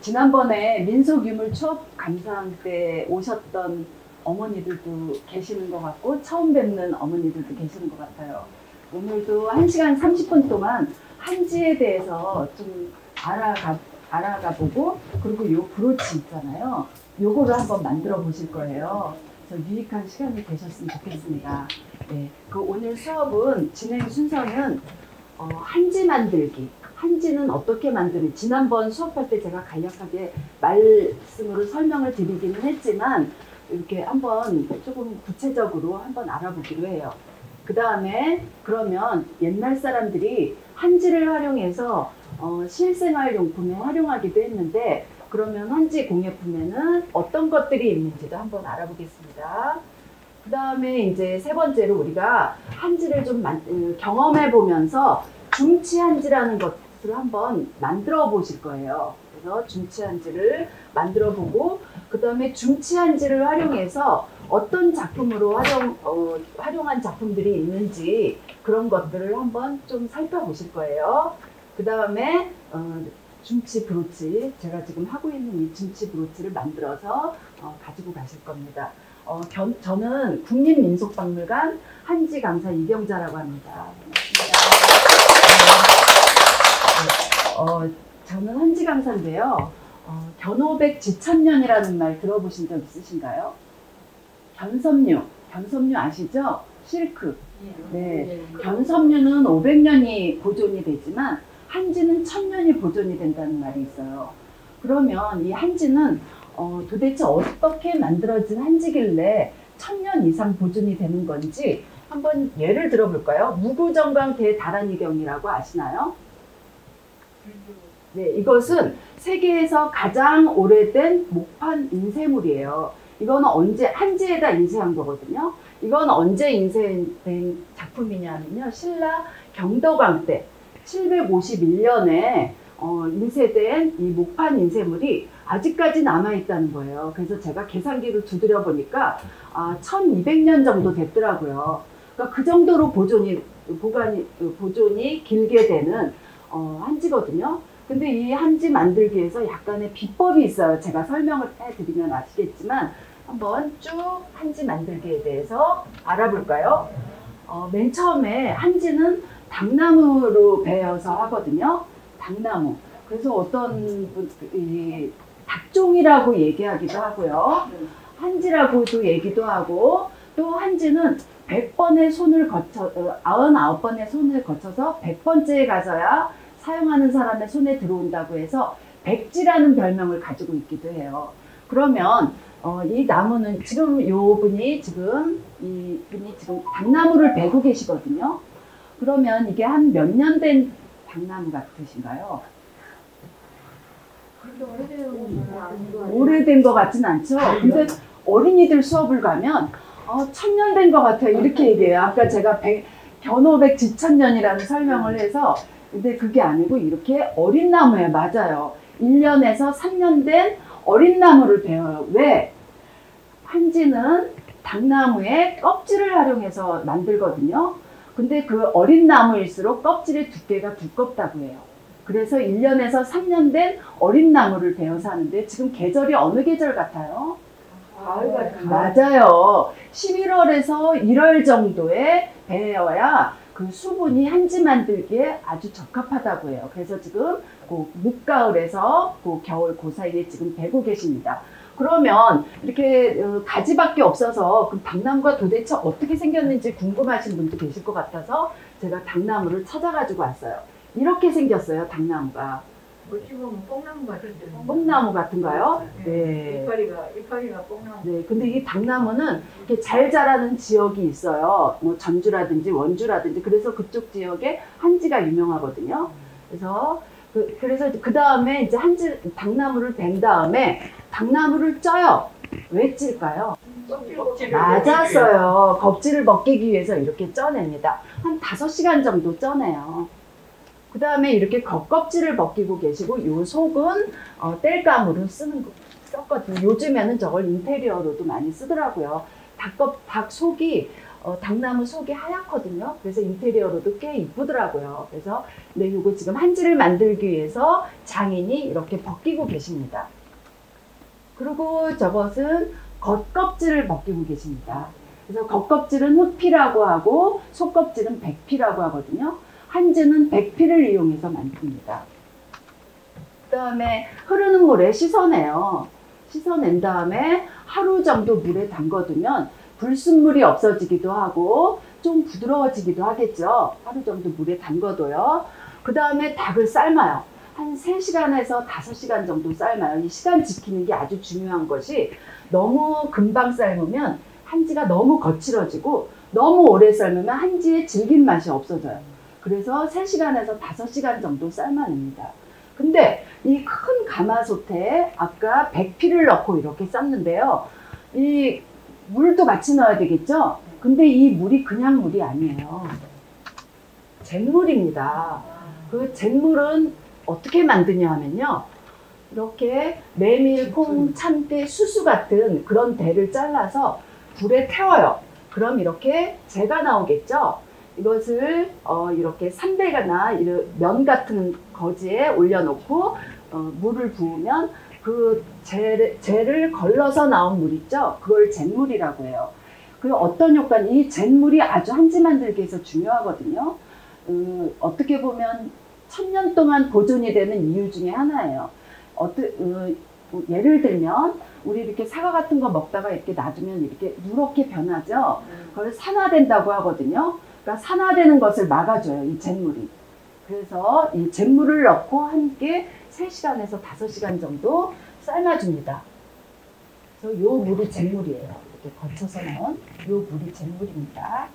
지난번에 민속유물 추억 감상 때 오셨던 어머니들도 계시는 것 같고 처음 뵙는 어머니들도 계시는 것 같아요. 오늘도 1시간 30분 동안 한지에 대해서 좀 알아가 보고, 그리고 요 브로치 있잖아요. 요거를 한번 만들어 보실 거예요. 그래서 유익한 시간이 되셨으면 좋겠습니다. 네, 그 오늘 수업은 진행 순서는 한지 만들기. 한지는 어떻게 만드는지 지난번 수업할 때 제가 간략하게 말씀으로 설명을 드리기는 했지만 이렇게 한번 조금 구체적으로 한번 알아보기로 해요. 그 다음에 그러면 옛날 사람들이 한지를 활용해서 실생활 용품에 활용하기도 했는데, 그러면 한지 공예품에는 어떤 것들이 있는지도 한번 알아보겠습니다. 그 다음에 이제 세 번째로 우리가 한지를 좀 경험해 보면서 중치한지라는 것을 한번 만들어 보실 거예요. 그래서 중치한지를 만들어 보고, 그 다음에 중치한지를 활용해서 어떤 작품으로 활용한 작품들이 있는지 그런 것들을 한번 좀 살펴보실 거예요. 그 다음에 중치 브로치, 제가 지금 하고 있는 이 중치 브로치를 만들어서 가지고 가실 겁니다. 저는 국립민속박물관 한지 강사 이경자라고 합니다. 저는 한지 강사인데요. 견호백 지천년이라는 말 들어보신 적 있으신가요? 견섬유 아시죠? 실크. 네, 견섬유는 500년이 보존이 되지만 한지는 1000년이 보존이 된다는 말이 있어요. 그러면 이 한지는 도대체 어떻게 만들어진 한지길래 1000년 이상 보존이 되는 건지 한번 예를 들어볼까요? 무구정강 대다란이경이라고 아시나요? 네, 이것은 세계에서 가장 오래된 목판 인쇄물이에요. 이거는 언제 한지에다 인쇄한 거거든요. 이건 언제 인쇄된 작품이냐면요, 신라 경덕왕 때 751년에 인쇄된 이 목판 인쇄물이 아직까지 남아있다는 거예요. 그래서 제가 계산기를 두드려 보니까 1200년 정도 됐더라고요. 그러니까 그 정도로 보존이 길게 되는 한지거든요. 근데 이 한지 만들기에서 약간의 비법이 있어요. 제가 설명을 해드리면 아시겠지만 한번 쭉 한지 만들기에 대해서 알아볼까요? 맨 처음에 한지는 당나무로 베어서 하거든요. 당나무. 그래서 어떤 닭종이라고 얘기하기도 하고요. 한지라고도 얘기도 하고, 또 한지는 99번의 손을 거쳐서 100번째에 가서야 사용하는 사람의 손에 들어온다고 해서 백지라는 별명을 가지고 있기도 해요. 그러면 이 나무는 지금 이분이 지금 당나무를 베고 계시거든요. 그러면 이게 한 몇 년 된 당나무 같으신가요? 오래된 것 같진 않죠? 근데 어린이들 수업을 가면 1000년 된 것 같아요. 이렇게 얘기해요. 아까 제가 견호백 지천년이라는 설명을 해서, 근데 그게 아니고 이렇게 어린 나무에 맞아요. 1년에서 3년 된 어린 나무를 베어요. 왜? 한지는 당나무의 껍질을 활용해서 만들거든요. 근데 그 어린 나무일수록 껍질의 두께가 두껍다고 해요. 그래서 1년에서 3년 된 어린 나무를 베어서 하는데, 지금 계절이 어느 계절 같아요? 맞아요. 11월에서 1월 정도에 베어야 그 수분이 한지 만들기에 아주 적합하다고 해요. 그래서 지금 그 늦가을에서 그 겨울 그 사이에 지금 베고 계십니다. 그러면 이렇게 가지밖에 없어서 그 당나무가 도대체 어떻게 생겼는지 궁금하신 분도 계실 것 같아서 제가 당나무를 찾아가지고 왔어요. 이렇게 생겼어요, 당나무가. 어찌 보면 뽕나무 같은데. 뽕나무 같은가요? 네. 이파리가 뽕나무. 네, 근데 이 당나무는 이렇게 잘 자라는 지역이 있어요. 뭐 전주라든지 원주라든지. 그래서 그쪽 지역에 한지가 유명하거든요. 그래서 그 다음에 이제 당나무를 벤 다음에 당나무를 쪄요. 왜 찔까요? 맞았어요. 껍질을 벗기기 위해서 이렇게 쪄냅니다. 한 5시간 정도 쪄내요. 그 다음에 이렇게 겉껍질을 벗기고 계시고, 요 속은 땔감으로 썼거든요. 요즘에는 저걸 인테리어로도 많이 쓰더라고요. 닭 속이 당나무 속이 하얗거든요. 그래서 인테리어로도 꽤 이쁘더라고요. 그래서 네, 이거 지금 한지를 만들기 위해서 장인이 이렇게 벗기고 계십니다. 그리고 저것은 겉껍질을 벗기고 계십니다. 그래서 겉껍질은 흑피라고 하고 속껍질은 백피라고 하거든요. 한지는 백피를 이용해서 만듭니다. 그 다음에 흐르는 물에 씻어내요. 씻어낸 다음에 하루 정도 물에 담궈두면 불순물이 없어지기도 하고 좀 부드러워지기도 하겠죠. 하루 정도 물에 담궈둬요. 그 다음에 닭을 삶아요. 한 3시간에서 5시간 정도 삶아요. 이 시간 지키는 게 아주 중요한 것이 너무 금방 삶으면 한지가 너무 거칠어지고 너무 오래 삶으면 한지의 질긴 맛이 없어져요. 그래서 3시간에서 5시간 정도 삶아냅니다. 근데 이 큰 가마솥에 아까 백피를 넣고 이렇게 삶는데요. 이 물도 같이 넣어야 되겠죠? 근데 이 물이 그냥 물이 아니에요. 잿물입니다. 그 잿물은 어떻게 만드냐 하면요. 이렇게 메밀, 콩, 참깨, 수수 같은 그런 대를 잘라서 불에 태워요. 그럼 이렇게 재가 나오겠죠? 이것을 이렇게 삼배가나 면 같은 거지에 올려놓고 물을 부으면 그 재를 걸러서 나온 물 있죠? 그걸 잿물이라고 해요. 그 어떤 효과는 이 잿물이 아주 한지 만들기에서 중요하거든요. 어떻게 보면 1000년 동안 보존이 되는 이유 중에 하나예요. 예를 들면 우리 이렇게 사과 같은 거 먹다가 이렇게 놔두면 이렇게 누렇게 변하죠. 그걸 산화된다고 하거든요. 그러니까 산화되는 것을 막아줘요, 이 잿물이. 그래서 이 잿물을 넣고 함께 3시간에서 5시간 정도 삶아줍니다. 그래서 요 물이 잿물이에요. 이렇게 거쳐서 나온 요 물이 잿물입니다.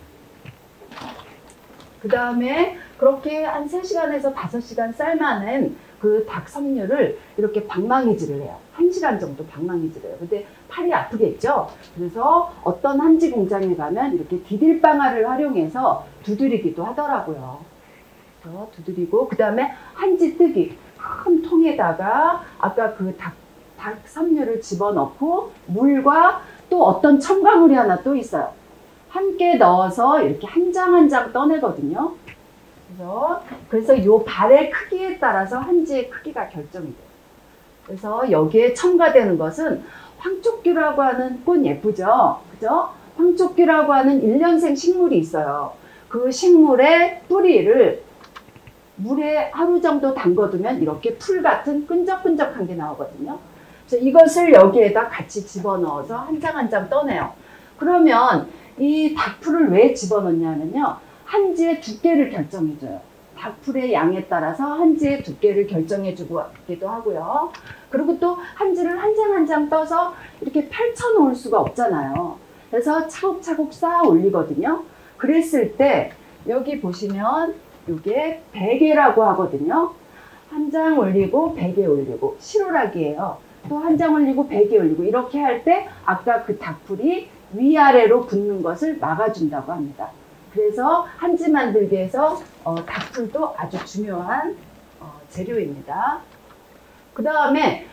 그 다음에 그렇게 한 3시간에서 5시간 삶아낸 그 닭 섬유를 이렇게 방망이질을 해요. 1시간 정도 방망이질을 해요. 근데 팔이 아프겠죠? 그래서 어떤 한지 공장에 가면 이렇게 디딜방아를 활용해서 두드리기도 하더라고요. 그래서 두드리고, 그 다음에 한지 뜨기. 큰 통에다가 아까 그 닭 섬유를 집어넣고 물과 또 어떤 첨가물이 하나 또 있어요. 함께 넣어서 이렇게 한 장 한 장 떠내거든요. 그래서 요 발의 크기에 따라서 한지의 크기가 결정이 돼요. 그래서 여기에 첨가되는 것은 황촉규라고 하는 꽃 예쁘죠? 그죠? 황촉규라고 하는 1년생 식물이 있어요. 그 식물의 뿌리를 물에 하루 정도 담궈두면 이렇게 풀 같은 끈적끈적한 게 나오거든요. 그래서 이것을 여기에다 같이 집어넣어서 한 장 한 장 떠내요. 그러면 이 닭풀을 왜 집어넣냐면요. 한지의 두께를 결정해줘요. 닭풀의 양에 따라서 한지의 두께를 결정해주기도 하고요. 그리고 또 한지를 한 장 한 장 떠서 이렇게 펼쳐놓을 수가 없잖아요. 그래서 차곡차곡 쌓아 올리거든요. 그랬을 때 여기 보시면 이게 베개라고 하거든요. 한 장 올리고 베개 올리고 실오락이에요. 또 한 장 올리고 베개 올리고 이렇게 할 때 아까 그 닭풀이 위아래로 붙는 것을 막아준다고 합니다. 그래서 한지 만들기에서 닭풀도 아주 중요한 재료입니다. 그 다음에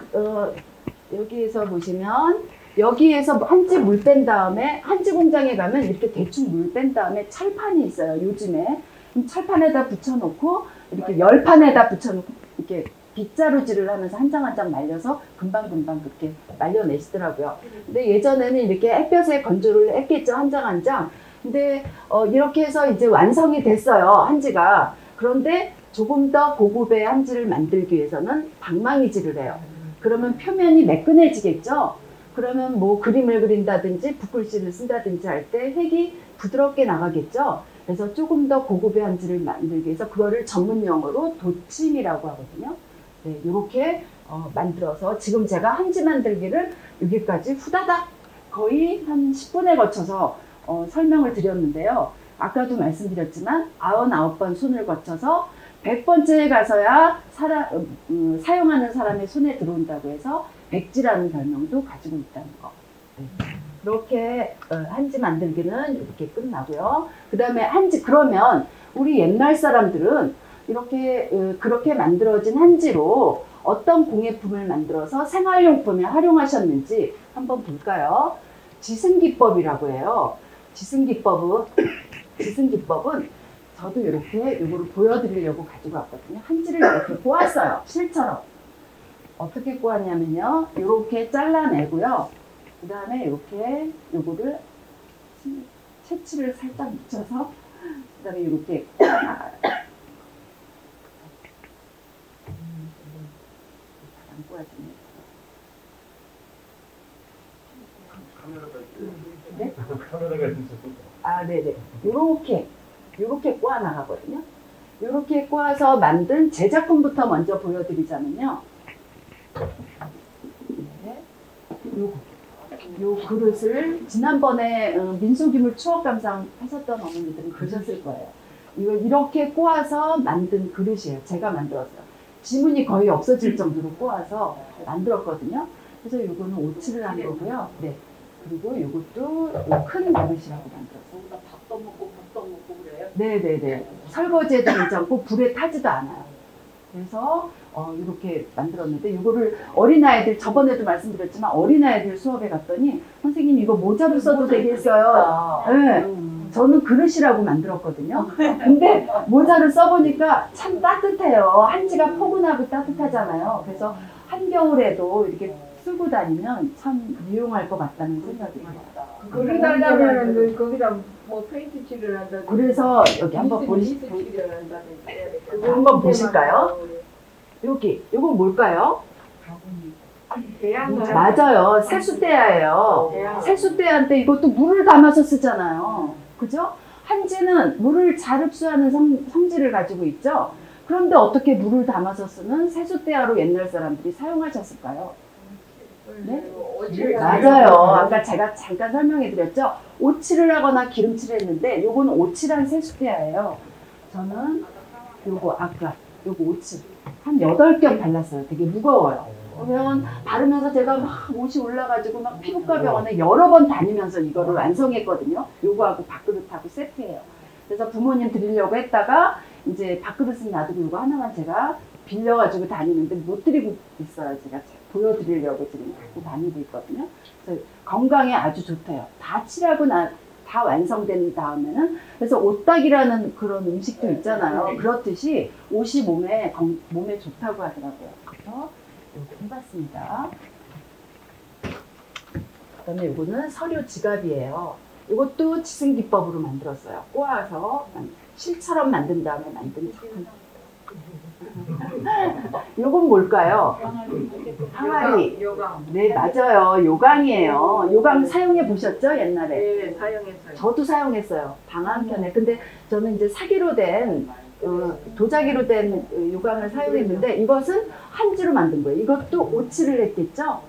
여기에서 보시면 여기에서 한지 물 뺀 다음에 한지 공장에 가면 이렇게 대충 물 뺀 다음에 철판이 있어요. 요즘에 철판에다 붙여놓고 이렇게 열판에다 붙여놓고 이렇게 빗자루질을 하면서 한 장 한 장 말려서 금방금방 그렇게 말려내시더라고요. 근데 예전에는 이렇게 햇볕에 건조를 했겠죠. 한 장 한 장. 근데 이렇게 해서 이제 완성이 됐어요. 한지가. 그런데 조금 더 고급의 한지를 만들기 위해서는 방망이질을 해요. 그러면 표면이 매끈해지겠죠. 그러면 뭐 그림을 그린다든지 붓글씨를 쓴다든지 할 때 색이 부드럽게 나가겠죠. 그래서 조금 더 고급의 한지를 만들기 위해서 그거를 전문 용어로 도침이라고 하거든요. 네, 이렇게 만들어서 지금 제가 한지 만들기를 여기까지 후다닥 거의 한 10분에 거쳐서 설명을 드렸는데요. 아까도 말씀드렸지만 99번 손을 거쳐서 100번째에 가서야 사용하는 사람의 손에 들어온다고 해서 백지라는 별명도 가지고 있다는 거. 네. 그렇게 한지 만들기는 이렇게 끝나고요. 그 다음에 한지, 그러면 우리 옛날 사람들은 이렇게 그렇게 만들어진 한지로 어떤 공예품을 만들어서 생활용품에 활용하셨는지 한번 볼까요? 지승기법이라고 해요. 지승기법은 저도 이렇게 요거를 보여드리려고 가지고 왔거든요. 한지를 이렇게 꼬았어요. 실처럼. 어떻게 꼬았냐면요. 이렇게 잘라내고요. 그 다음에 이렇게 요거를 채취를 살짝 묻혀서 그 다음에 이렇게 안 꼬아지네. 네? 카메라가 있어서. 아, 네네. 요렇게 꼬아 나가거든요. 요렇게 꼬아서 만든 제작품부터 먼저 보여드리자면요. 네. 요 그릇을 지난번에 민속유물 추억 감상 하셨던 어머니들은 보셨을 거예요. 이거 이렇게 꼬아서 만든 그릇이에요. 제가 만들었어요. 지문이 거의 없어질 정도로 꼬아서 만들었거든요. 그래서 요거는 오칠을 한 거고요. 네. 그리고 요것도 큰 그릇이라고 만들었어요. 밥도 먹고 그래요. 네네네. 설거지에도 괜찮고 불에 타지도 않아요. 그래서 이렇게 만들었는데 이거를 어린아이들 저번에도 말씀드렸지만 어린아이들 수업에 갔더니 선생님 이거 모자로 써도 되겠어요. 네. 저는 그릇이라고 만들었거든요. 근데 모자를 써보니까 참 따뜻해요. 한지가 포근하고 따뜻하잖아요. 그래서 한겨울에도 이렇게 쓰고 다니면 참 유용할 것 같다는 생각이 듭니다. 그릇 달라면은 거기다 뭐 페인트 칠을 한다. 그래서 여기 한번 칠을 한다. 그거 한번 보실까요? 여기 이거 뭘까요? 맞아요. 세숫대야예요. 세숫대야인데 이것도 물을 담아서 쓰잖아요. 그죠? 한지는 물을 잘 흡수하는 성질을 가지고 있죠. 그런데 어떻게 물을 담아서 쓰는 세숫대야로 옛날 사람들이 사용하셨을까요? 네? 맞아요. 아까 제가 잠깐 설명해 드렸죠. 오칠을 하거나 기름칠을 했는데 요거는 오칠한 세숫대야예요. 저는 요거 오칠 한 8겹 발랐어요. 되게 무거워요. 그러면 바르면서 제가 막 옷이 올라가지고 막 피부과 병원에 여러 번 다니면서 이거를 완성했거든요. 요거하고 밥그릇하고 세트예요. 그래서 부모님 드리려고 했다가 이제 밥그릇은 놔두고 요거 하나만 제가 빌려가지고 다니는데 못 드리고 있어요. 제가 보여드리려고 지금 갖고 다니고 있거든요. 그래서 건강에 아주 좋대요. 다 칠하고 다 완성된 다음에는 그래서 옷딱이라는 그런 음식도 있잖아요. 그렇듯이 옷이 몸에 좋다고 하더라고요. 그래서 이렇게 해봤습니다. 그다음에 이거는 서류 지갑이에요. 이것도 지승기법으로 만들었어요. 꼬아서 실처럼 만든 다음에 만든 작품. 이건 뭘까요? 항아리. 요강. 네, 맞아요. 요강이에요. 요강 사용해 보셨죠? 옛날에? 네, 사용했어요. 저도 사용했어요. 방 한켠에. 근데 저는 이제 사기로 된, 도자기로 된 요강을 사용했는데 이것은 한지로 만든 거예요. 이것도 오칠을 했겠죠?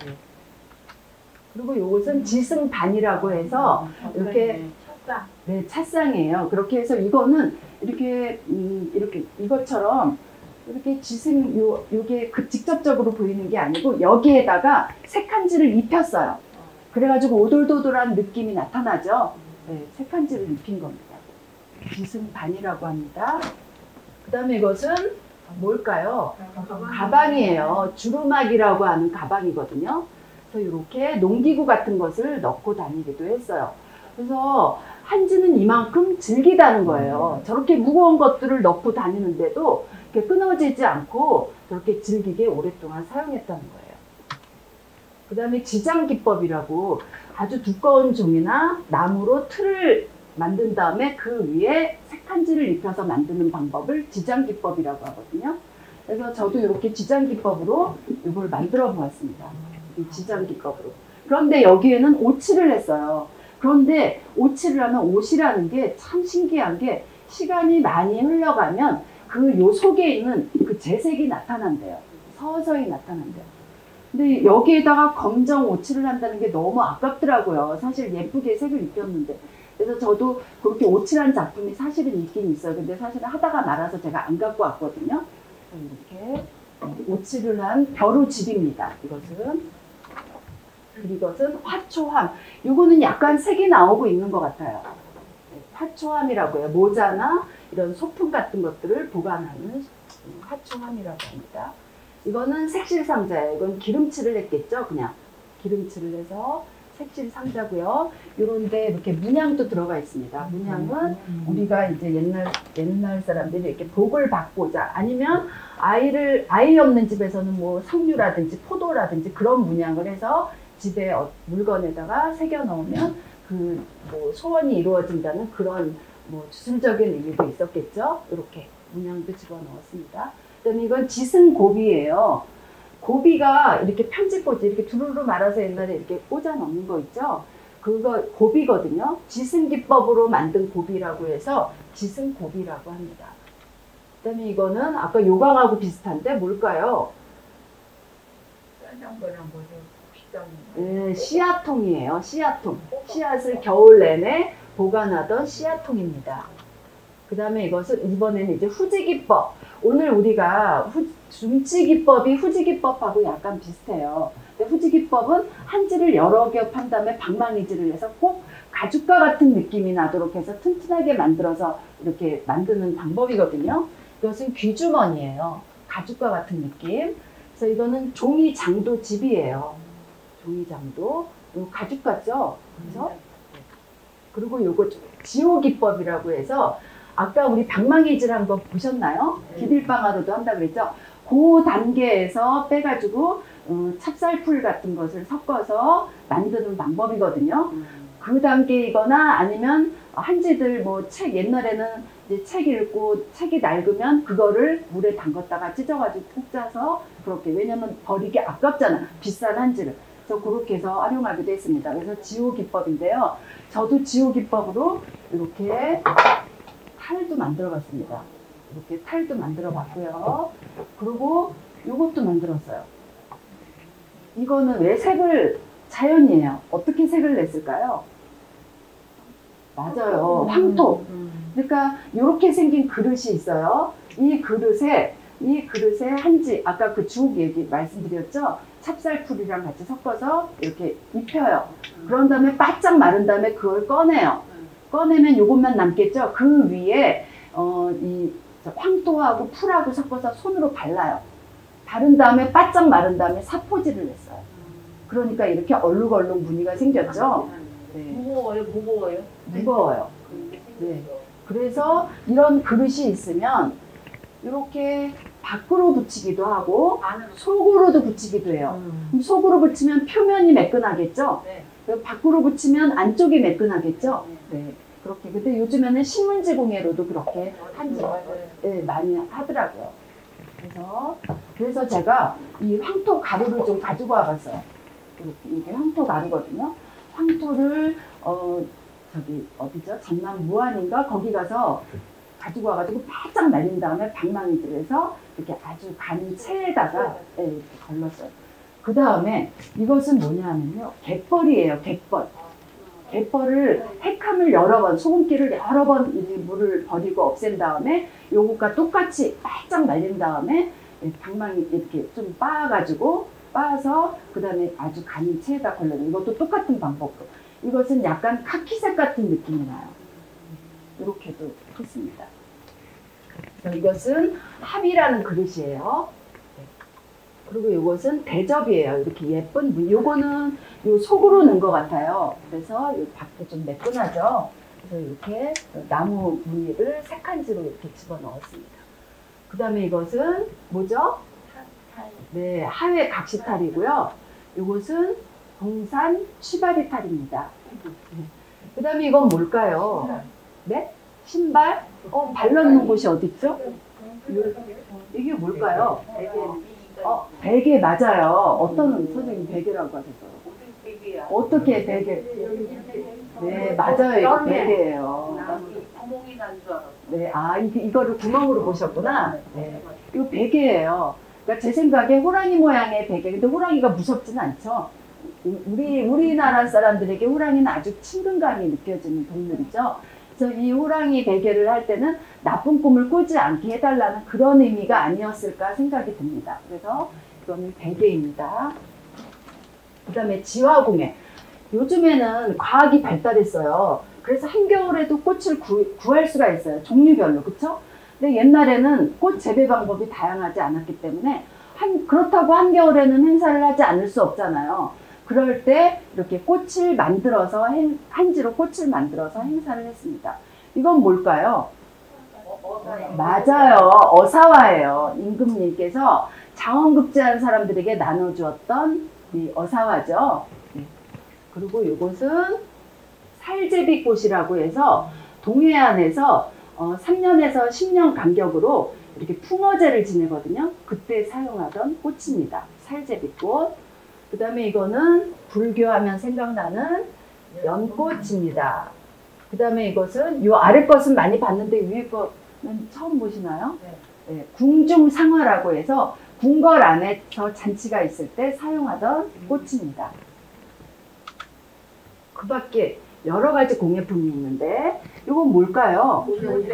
그리고 이것은 지승반이라고 해서 이렇게 네, 찻상이에요. 그렇게 해서 이거는 이렇게 이것처럼 이렇게 요게 직접적으로 보이는 게 아니고 여기에다가 색한지를 입혔어요. 그래가지고 오돌도돌한 느낌이 나타나죠. 네, 색한지를 입힌 겁니다. 지승반이라고 합니다. 그 다음에 이것은 뭘까요? 가방이에요. 주루막이라고 하는 가방이거든요. 그래서 이렇게 농기구 같은 것을 넣고 다니기도 했어요. 그래서 한지는 이만큼 질기다는 거예요. 저렇게 무거운 것들을 넣고 다니는데도 이렇게 끊어지지 않고 저렇게 질기게 오랫동안 사용했다는 거예요. 그 다음에 지장기법이라고 아주 두꺼운 종이나 나무로 틀을 만든 다음에 그 위에 색한지를 입혀서 만드는 방법을 지장기법이라고 하거든요. 그래서 저도 이렇게 지장기법으로 이걸 만들어 보았습니다. 이 지장기법으로. 그런데 여기에는 오칠을 했어요. 그런데 오칠을 하면 옷이라는 게 참 신기한 게 시간이 많이 흘러가면 그 요 속에 있는 그 재색이 나타난대요. 서서히 나타난대요. 근데 여기에다가 검정 오칠을 한다는 게 너무 아깝더라고요. 사실 예쁘게 색을 입혔는데. 그래서 저도 그렇게 오칠한 작품이 사실은 있긴 있어요. 근데 사실은 하다가 말아서 제가 안 갖고 왔거든요. 이렇게 오칠을 한 벼루집입니다. 이것은 화초함. 이거는 약간 색이 나오고 있는 것 같아요. 화초함이라고 해요. 모자나 이런 소품 같은 것들을 보관하는 화초함이라고 합니다. 이거는 색실상자예요. 이건 기름칠을 했겠죠. 그냥 기름칠을 해서 색칠 상자고요. 이런데 이렇게 문양도 들어가 있습니다. 문양은 우리가 이제 옛날 사람들이 이렇게 복을 받고자 아니면 아이 없는 집에서는 뭐 석류라든지 포도라든지 그런 문양을 해서 집에 물건에다가 새겨 넣으면 그 뭐 소원이 이루어진다는 그런 뭐 주술적인 의미도 있었겠죠. 이렇게 문양도 집어 넣었습니다. 그다음에 이건 지승고비예요. 고비가 이렇게 편지꽂이 이렇게 두루루 말아서 옛날에 이렇게 꽂아 넣는 거 있죠. 그거 고비거든요. 지승기법으로 만든 고비라고 해서 지승고비라고 합니다. 그다음에 이거는 아까 요강하고 비슷한데 뭘까요? 싼 거랑 뭐죠? 비싼 거. 네, 씨앗통이에요. 씨앗통. 씨앗을 겨울 내내 보관하던 씨앗통입니다. 그 다음에 이번에는 이제 후지기법. 오늘 우리가 중치기법이 후지기법하고 약간 비슷해요. 근데 후지기법은 한지를 여러 겹 한 다음에 방망이질을 해서 꼭 가죽과 같은 느낌이 나도록 해서 튼튼하게 만들어서 이렇게 만드는 방법이거든요. 이것은 귀주머니예요. 가죽과 같은 느낌. 그래서 이거는 종이장도 집이에요. 종이장도. 가죽 같죠? 그래서 그리고 요거 지호기법이라고 해서 아까 우리 방망이질 한 거 보셨나요? 기딜방아로도 한다 그랬죠? 그 단계에서 빼가지고 찹쌀풀 같은 것을 섞어서 만드는 방법이거든요. 그 단계이거나 아니면 한지들 뭐 책 옛날에는 이제 책 읽고 책이 낡으면 그거를 물에 담갔다가 찢어가지고 푹 짜서 그렇게 왜냐면 버리기 아깝잖아. 비싼 한지를. 그래서 그렇게 해서 활용하기도 했습니다. 그래서 지호기법인데요. 저도 지호기법으로 이렇게 탈도 만들어 봤습니다. 이렇게 탈도 만들어 봤고요. 그리고 이것도 만들었어요. 이거는 왜 색을 자연이에요. 어떻게 색을 냈을까요? 맞아요. 황토. 그러니까 이렇게 생긴 그릇이 있어요. 이 그릇에 한지 아까 그 주옥 얘기 말씀드렸죠. 찹쌀풀이랑 같이 섞어서 이렇게 입혀요. 그런 다음에 바짝 마른 다음에 그걸 꺼내요. 꺼내면 이것만 남겠죠. 그 위에 이 황토하고 풀하고 섞어서 손으로 발라요. 바른 다음에 바짝 마른 다음에 사포질을 했어요. 그러니까 이렇게 얼룩얼룩 무늬가 생겼죠. 네. 무거워요? 무거워요. 네. 그래서 이런 그릇이 있으면 이렇게 밖으로 붙이기도 하고 속으로도 붙이기도 해요. 그럼 속으로 붙이면 표면이 매끈하겠죠. 네. 밖으로 붙이면 안쪽이 매끈하겠죠. 네. 그렇게. 근데 요즘에는 신문지 공예로도 그렇게 한지 네, 많이 하더라고요. 그래서 제가 이 황토 가루를 좀 가지고 와봤어요. 이게 황토 가루거든요. 황토를 저기 어디죠? 전남 무안인가 거기 가서 가지고 와가지고 바짝 말린 다음에 방망이질해서 이렇게 아주 간 채에다가 이렇게 걸렀어요. 그 다음에 이것은 뭐냐면요. 갯벌이에요. 갯벌. 갯벌을 핵함을 여러 번, 소금기를 여러 번 물을 버리고 없앤 다음에 요것과 똑같이 바짝 말린 다음에 방망이 이렇게 좀 빻아서 그 다음에 아주 간 채에다 걸러요. 이것도 똑같은 방법으로. 이것은 약간 카키색 같은 느낌이 나요. 이렇게도 했습니다. 그래서 이것은 합이라는 그릇이에요. 그리고 이것은 대접이에요. 이렇게 예쁜 문. 요거는 요 속으로 넣은 것 같아요. 그래서 요 밖에 좀 매끈하죠. 그래서 이렇게 나무 무늬를 색한지로 이렇게 집어 넣었습니다. 그 다음에 이것은 뭐죠? 네, 하회 각시탈이고요. 이것은 동산 취바리 탈입니다. 그 다음에 이건 뭘까요? 네? 신발? 발 넣는 곳이 어디 있죠? 이게 뭘까요? 베개 맞아요. 어떤 선생님 베개라고 하셨어요? 어떻게 베개? 네, 맞아요. 이거 베개예요. 구멍이 난 줄 알았어. 네, 이거를 구멍으로 보셨구나. 네, 이거 베개예요. 그러니까 제 생각에 호랑이 모양의 베개. 근데 호랑이가 무섭지는 않죠. 우리나라 사람들에게 호랑이는 아주 친근감이 느껴지는 동물이죠. 그래서 이 호랑이 베개를 할 때는 나쁜 꿈을 꾸지 않게 해달라는 그런 의미가 아니었을까 생각이 듭니다. 그래서 이거는 베개입니다. 그 다음에 지화공예. 요즘에는 과학이 발달했어요. 그래서 한겨울에도 꽃을 구할 수가 있어요. 종류별로. 그쵸? 근데 옛날에는 꽃 재배 방법이 다양하지 않았기 때문에 그렇다고 한겨울에는 행사를 하지 않을 수 없잖아요. 그럴 때 이렇게 꽃을 만들어서 한지로 꽃을 만들어서 행사를 했습니다. 이건 뭘까요? 맞아요. 어사화예요. 임금님께서 장원급제한 사람들에게 나눠주었던 이 어사화죠. 그리고 이곳은 살제비꽃이라고 해서 동해안에서 3년에서 10년 간격으로 이렇게 풍어제를 지내거든요. 그때 사용하던 꽃입니다. 살제비꽃. 그 다음에 이거는 불교하면 생각나는 연꽃입니다. 그 다음에 이것은 이 아래 것은 많이 봤는데 위에 거는 처음 보시나요? 네, 궁중상화라고 해서 궁궐 안에서 잔치가 있을 때 사용하던 꽃입니다. 그 밖에 여러 가지 공예품이 있는데 이건 뭘까요?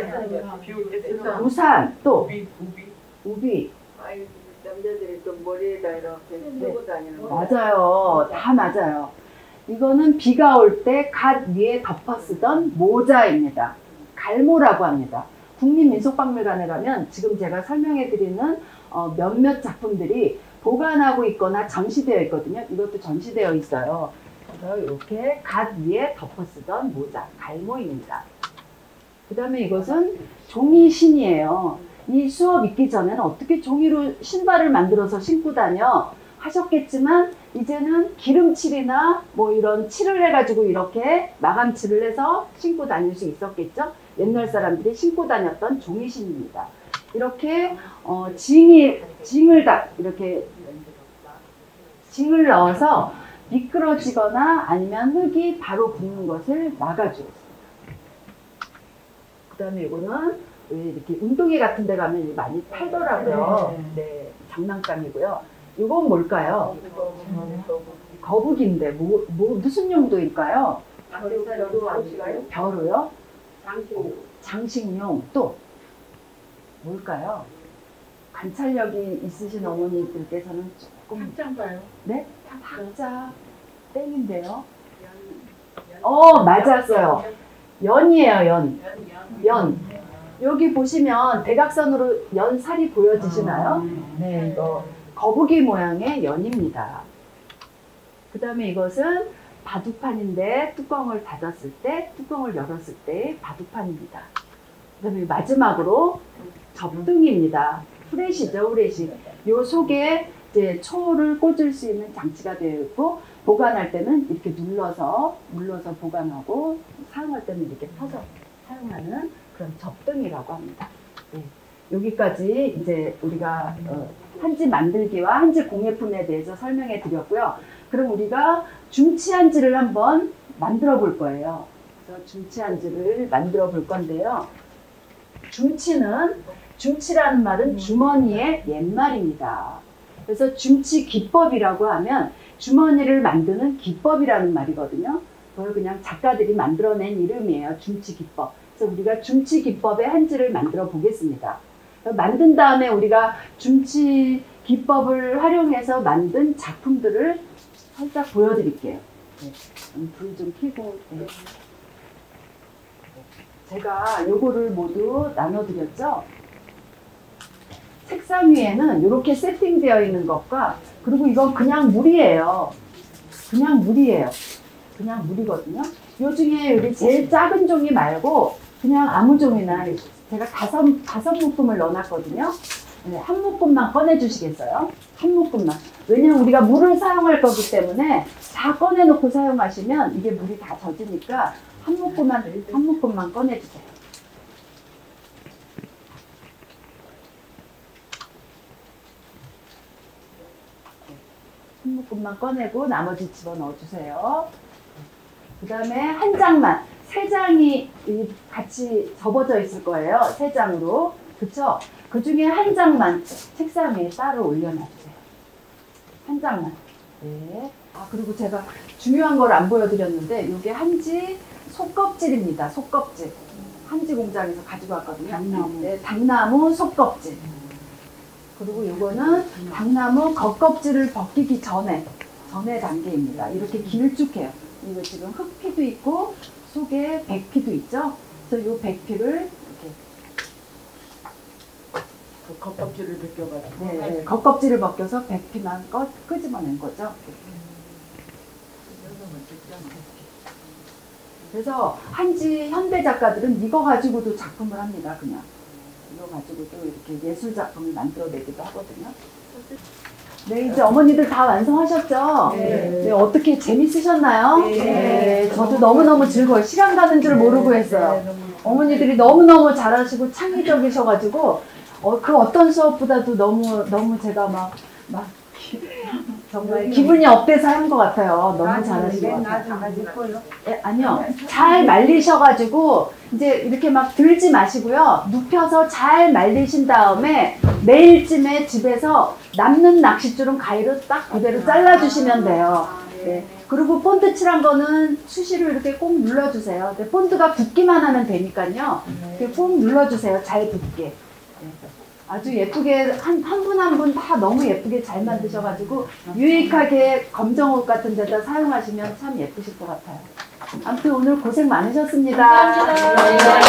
우산, 또 우비. 남자들이 또 머리에다 이렇게 쓰고 다니는 거. 맞아요. 다 맞아요. 이거는 비가 올 때 갓 위에 덮어 쓰던 모자입니다. 갈모라고 합니다. 국립민속박물관에 가면 지금 제가 설명해 드리는 몇몇 작품들이 보관하고 있거나 전시되어 있거든요. 이것도 전시되어 있어요. 그래서 이렇게 갓 위에 덮어 쓰던 모자, 갈모입니다. 그 다음에 이것은 종이신이에요. 이 수업 있기 전에는 어떻게 종이로 신발을 만들어서 신고 다녀 하셨겠지만 이제는 기름칠이나 뭐 이런 칠을 해가지고 이렇게 마감칠을 해서 신고 다닐 수 있었겠죠. 옛날 사람들이 신고 다녔던 종이신입니다. 이렇게 징을 넣어서 미끄러지거나 아니면 흙이 바로 붙는 것을 막아주고 있습니다. 그 다음에 이거는 왜 이렇게 운동회 같은 데 가면 많이 팔더라고요. 네, 장난감이고요. 이건 뭘까요? 거북인데 무슨 용도일까요? 벼루요? 장식용. 또 뭘까요? 관찰력이 있으신 어머니들께서는 조금 학자인가요? 네? 학자 땡인데요. 맞았어요. 연이에요. 연. 여기 보시면 대각선으로 연살이 보여지시나요? 네, 이거 거북이 모양의 연입니다. 그 다음에 이것은 바둑판인데 뚜껑을 닫았을 때, 뚜껑을 열었을 때 바둑판입니다. 그 다음에 마지막으로 접등입니다. 후레시죠, 후레시. 요 속에 이제 초를 꽂을 수 있는 장치가 되어 있고, 보관할 때는 이렇게 눌러서 보관하고, 사용할 때는 이렇게 펴서 사용하는 그런 접등이라고 합니다. 네. 여기까지 이제 우리가 한지 만들기와 한지 공예품에 대해서 설명해 드렸고요. 그럼 우리가 중치한지를 한번 만들어 볼 거예요. 그래서 중치한지를 만들어 볼 건데요. 중치라는 말은 주머니의 옛말입니다. 그래서 중치 기법이라고 하면 주머니를 만드는 기법이라는 말이거든요. 그걸 그냥 작가들이 만들어낸 이름이에요. 중치 기법. 그래서 우리가 중치 기법의 한지를 만들어 보겠습니다. 만든 다음에 우리가 중치 기법을 활용해서 만든 작품들을 살짝 보여드릴게요. 네. 불 좀 켜고. 네. 제가 요거를 모두 나눠드렸죠? 책상 위에는 이렇게 세팅되어 있는 것과, 그리고 이건 그냥 물이에요. 그냥 물이거든요. 요 중에 여기 제일 작은 종이 말고 그냥 아무 종이나 제가 다섯 묶음을 넣어놨거든요. 네, 한 묶음만 꺼내주시겠어요? 한 묶음만. 왜냐면 우리가 물을 사용할 거기 때문에 다 꺼내놓고 사용하시면 이게 물이 다 젖으니까 한 묶음만 꺼내주세요. 한 묶음만 꺼내고 나머지 집어넣어주세요. 그 다음에 한 장만, 세 장이 같이 접어져 있을 거예요. 세 장으로. 그쵸? 그 중에 한 장만 책상 위에 따로 올려놔주세요. 한 장만. 네. 그리고 제가 중요한 걸 안 보여드렸는데, 이게 한지 속껍질입니다. 속껍질. 한지 공장에서 가지고 왔거든요. 당나무. 네, 당나무 속껍질. 그리고 이거는 당나무 겉껍질을 벗기기 전에 단계입니다. 이렇게 길쭉해요. 이거 지금 흙피도 있고 속에 백피도 있죠. 그래서 이 백피를 이렇게 그 겉껍질을 벗겨가지고. 네, 겉껍질을 벗겨서 백피만 끄집어낸 거죠. 그래서 한지 현대 작가들은 이거 가지고도 작품을 합니다. 그냥 이거 가지고도 이렇게 예술 작품을 만들어내기도 하거든요. 네, 이제 어머니들 다 완성하셨죠? 네. 네, 어떻게 재밌으셨나요? 네. 저도 너무너무 즐거워요. 시간 가는 줄 모르고 했어요. 어머니들이 너무너무 잘하시고 창의적이셔가지고 그 어떤 수업보다도 너무 제가 막 정말 기분이 업돼서 한 것 같아요. 너무 잘하신 것 같아요. 예, 아니요. 잘 말리셔가지고 이제 이렇게 막 들지 마시고요. 눕혀서 잘 말리신 다음에 내일쯤에 집에서 남는 낚싯줄은 가위로 딱 그대로 잘라주시면 돼요. 네. 그리고 본드 칠한 거는 수시로 이렇게 꼭 눌러주세요. 네, 본드가 붙기만 하면 되니까요. 이렇게 꼭 눌러주세요. 잘 붙게. 네. 아주 예쁘게 한 분 한 분 다 너무 예쁘게 잘 만드셔가지고 유익하게 검정옷 같은 데다 사용하시면 참 예쁘실 것 같아요. 아무튼 오늘 고생 많으셨습니다. 감사합니다.